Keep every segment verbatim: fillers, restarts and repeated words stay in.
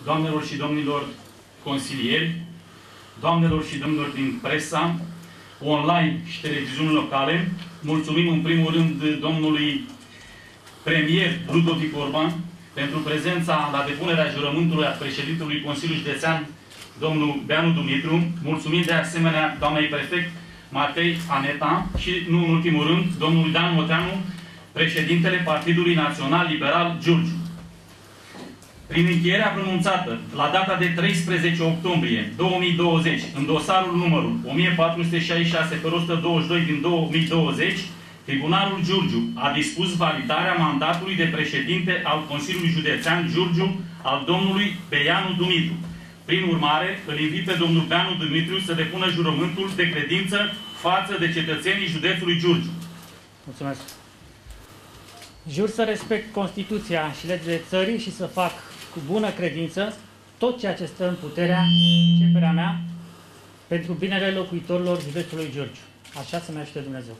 doamnelor și domnilor consilieri, doamnelor și domnilor din presa, online și televiziuni locale, mulțumim în primul rând domnului premier Ludovic Orban pentru prezența la depunerea jurământului a președintelui Consiliului Județean, domnul Beanu Dumitru. Mulțumim de asemenea doamnei prefect Matei Aneta și, nu în ultimul rând, domnului Dan Motreanu, președintele Partidului Național Liberal Giurgiu. Prin încheierea pronunțată la data de treisprezece octombrie două mii douăzeci, în dosarul numărul o mie patru sute șaizeci și șase pe o sută douăzeci și doi din două mii douăzeci, Tribunalul Giurgiu a dispus validarea mandatului de președinte al Consiliului Județean Giurgiu al domnului Beanu Dumitru. Prin urmare, îl invit pe domnul Beanu Dumitru să depună jurământul de credință față de cetățenii județului Giurgiu. Mulțumesc. Jur să respect Constituția și legile țării și să fac cu bună credință tot ceea ce stă în puterea, începerea mea, pentru binele locuitorilor județului Giurgiu. Așa să ne ajute Dumnezeu.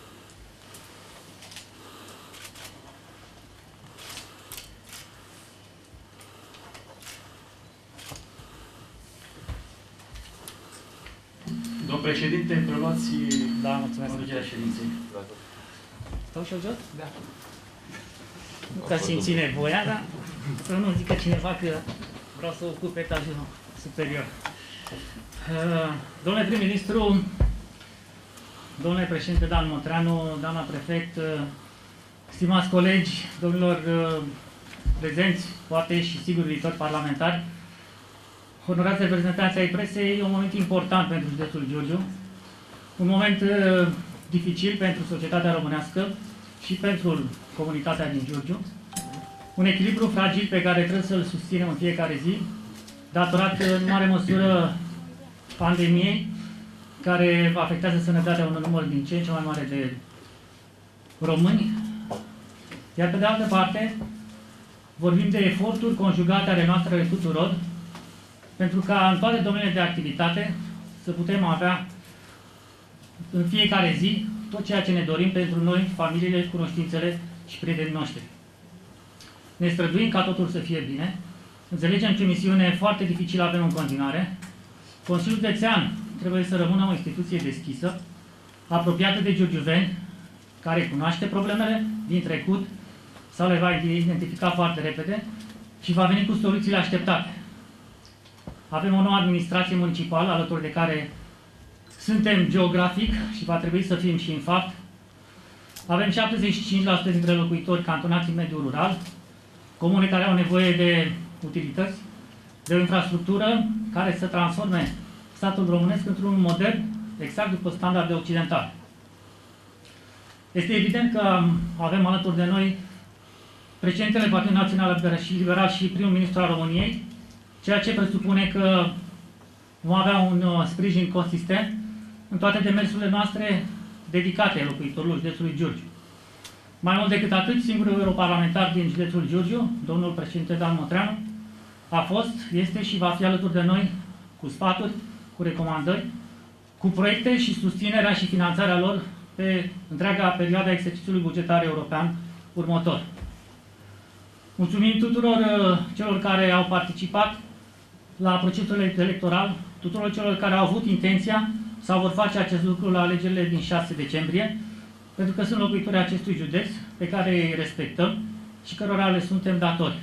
Domnul președinte, preluați da, mulțumesc. conducerea ședinței. Stau și eu jos? Da. Nu ca simți nevoia, dar să nu zică cineva că vreau să ocup etajul superior. Domnule prim-ministru, domnule președinte Dan Motreanu, doamna prefect, stimați colegi, domnilor prezenți, poate și sigur viitori parlamentari, honorați reprezentanții ai presei, e un moment important pentru județul Giurgiu, un moment uh, dificil pentru societatea românească și pentru comunitatea din Giurgiu, un echilibru fragil pe care trebuie să-l susținem în fiecare zi, datorat în mare măsură pandemiei, care afectează sănătatea unui număr din ce în ce mai mare de români, iar pe de altă parte, vorbim de eforturi conjugate ale noastre ale tuturor, pentru ca în toate domeniile de activitate să putem avea în fiecare zi tot ceea ce ne dorim pentru noi, familiile, cunoștințele și prietenii noștri. Ne străduim ca totul să fie bine, înțelegem ce misiune foarte dificilă avem în continuare. Consiliul Județean trebuie să rămână o instituție deschisă, apropiată de giurgiuveni, care cunoaște problemele din trecut sau le va identifica foarte repede și va veni cu soluțiile așteptate. Avem o nouă administrație municipală, alături de care suntem geografic și va trebui să fim și în fapt. Avem șaptezeci și cinci la sută dintre locuitori cantonați în mediul rural, comune care au nevoie de utilități, de o infrastructură care să transforme statul românesc într-un model exact după standarde occidentale. Este evident că avem alături de noi președintele Partidului Național Liberal și primul ministru al României, ceea ce presupune că vom avea un uh, sprijin consistent în toate demersurile noastre dedicate locuitorilor județului Giurgiu. Mai mult decât atât, singurul europarlamentar din județul Giurgiu, domnul președinte Dan Motreanu, a fost, este și va fi alături de noi cu sfaturi, cu recomandări, cu proiecte și susținerea și finanțarea lor pe întreaga perioadă a exercițiului bugetar european următor. Mulțumim tuturor uh, celor care au participat la procesul electoral, tuturor celor care au avut intenția sau vor face acest lucru la alegerile din șase decembrie, pentru că sunt locuitorii acestui județ pe care îi respectăm și cărora le suntem datori.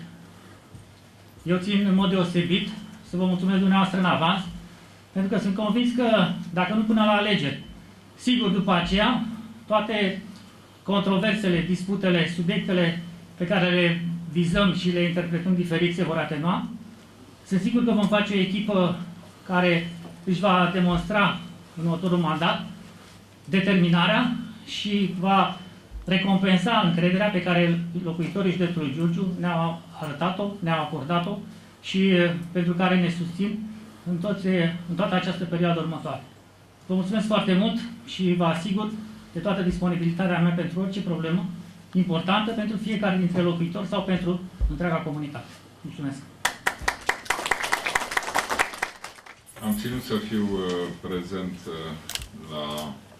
Eu țin în mod deosebit să vă mulțumesc dumneavoastră în avans, pentru că sunt convins că dacă nu până la alegeri, sigur după aceea, toate controversele, disputele, subiectele pe care le vizăm și le interpretăm diferit se vor atenua. Sunt sigur că vom face o echipă care își va demonstra în următorul mandat determinarea și va recompensa încrederea pe care locuitorii județului Giurgiu ne-au arătat-o, ne-au acordat-o și pentru care ne susțin în, toți, în toată această perioadă următoare. Vă mulțumesc foarte mult și vă asigur de toată disponibilitatea mea pentru orice problemă importantă pentru fiecare dintre locuitori sau pentru întreaga comunitate. Mulțumesc! Am ținut să fiu uh, prezent uh, la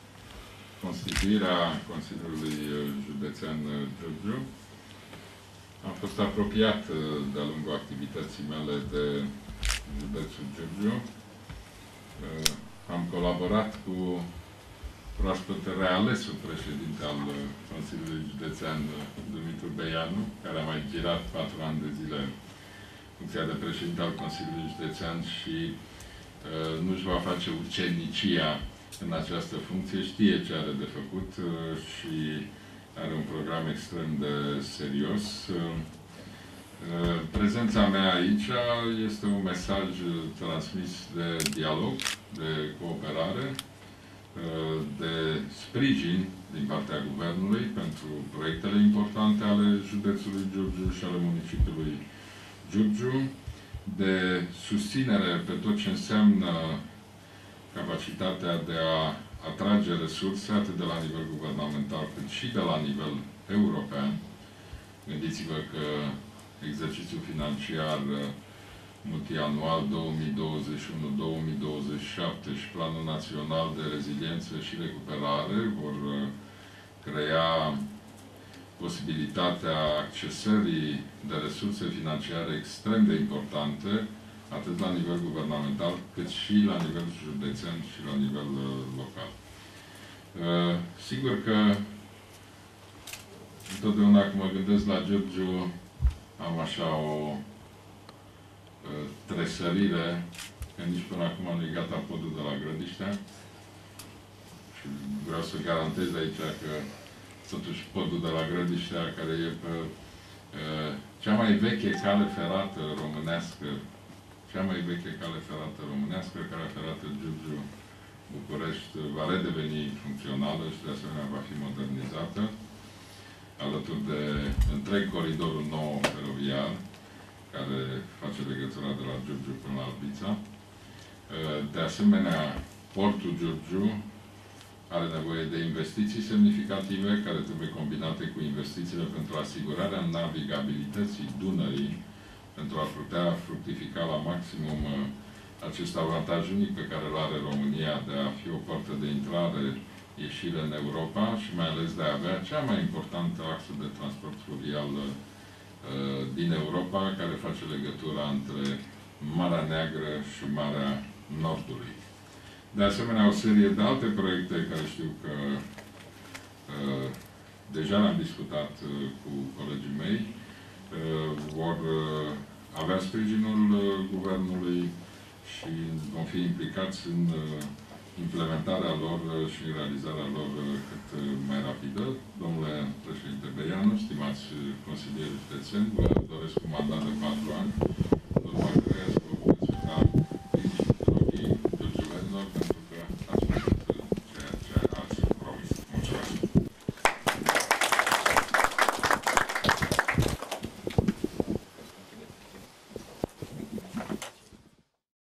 constituirea Consiliului Județean Giurgiu Am fost apropiat de-a lungul activității mele de județul Giurgiu. Am colaborat cu proaspăt realesul președinte al Consiliului Județean, Dumitru Beianu, care a mai girat patru ani de zile funcția de președinte al Consiliului Județean și uh, nu-și va face ucenicia în această funcție, știe ce are de făcut uh, și are un program extrem de serios. Uh, prezența mea aici este un mesaj transmis de dialog, de cooperare, de sprijin din partea Guvernului pentru proiectele importante ale județului Giurgiu și ale municipiului Giurgiu, de susținere pe tot ce înseamnă capacitatea de a atrage resurse atât de la nivel guvernamental cât și de la nivel european. Gândiți-vă că exercițiul financiar multianual două mii douăzeci și unu două mii douăzeci și șapte și Planul Național de Reziliență și Recuperare vor crea posibilitatea accesării de resurse financiare extrem de importante, atât la nivel guvernamental, cât și la nivel județean și la nivel local. Sigur că întotdeauna când mă gândesc la Giurgiu, am așa o tresărire, că nici până acum nu e gata podul de la Grădiștea. Și vreau să garantez aici că totuși podul de la Grădiștea, care e pe uh, cea mai veche cale ferată românească, cea mai veche cale ferată românească, care ferată Giurgiu București, va redeveni funcțională și de asemenea va fi modernizată, alături de întreg coridorul nou feroviar, care face legătura de la Giurgiu până la Albița. De asemenea, portul Giurgiu are nevoie de investiții semnificative, care trebuie combinate cu investițiile pentru asigurarea navigabilității Dunării, pentru a putea fructifica la maximum acest avantaj unic pe care îl are România de a fi o poartă de intrare, ieșire în Europa și mai ales de a avea cea mai importantă axă de transport fluvial din Europa, care face legătura între Marea Neagră și Marea Nordului. De asemenea, o serie de alte proiecte care știu că uh, deja le-am discutat uh, cu colegii mei, uh, vor uh, avea sprijinul uh, Guvernului și vom fi implicați în uh, implementarea lor uh, și în realizarea lor uh, cât uh, mai rapidă. Domnule președinte Beianu, stimați consilieri județeni, vă doresc un mandat de patru ani.